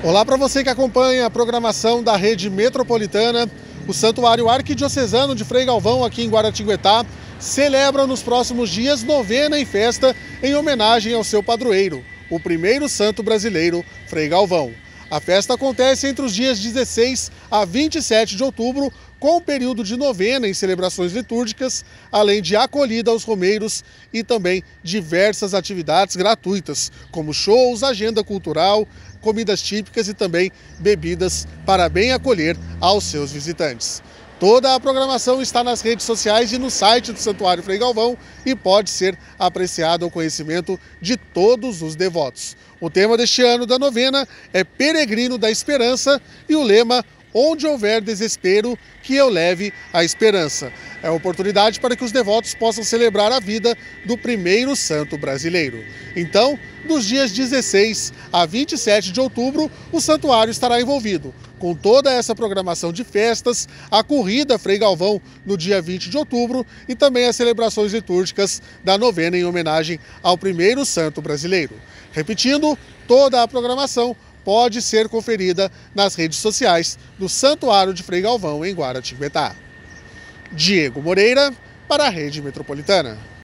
Olá para você que acompanha a programação da Rede Metropolitana. O Santuário Arquidiocesano de Frei Galvão, aqui em Guaratinguetá, celebra nos próximos dias novena e festa em homenagem ao seu padroeiro, o primeiro santo brasileiro, Frei Galvão. A festa acontece entre os dias 16 a 27 de outubro, com o período de novena em celebrações litúrgicas, além de acolhida aos romeiros e também diversas atividades gratuitas, como shows, agenda cultural, comidas típicas e também bebidas para bem acolher aos seus visitantes. Toda a programação está nas redes sociais e no site do Santuário Frei Galvão e pode ser apreciada ao conhecimento de todos os devotos. O tema deste ano da novena é Peregrino da Esperança e o lema Onde houver desespero, que eu leve a esperança. É a oportunidade para que os devotos possam celebrar a vida do primeiro santo brasileiro. Então, dos dias 16 a 27 de outubro, o santuário estará envolvido com toda essa programação de festas, a corrida Frei Galvão no dia 20 de outubro e também as celebrações litúrgicas da novena em homenagem ao primeiro santo brasileiro. Repetindo, toda a programação pode ser conferida nas redes sociais do Santuário de Frei Galvão, em Guaratinguetá. Diego Moreira, para a Rede Metropolitana.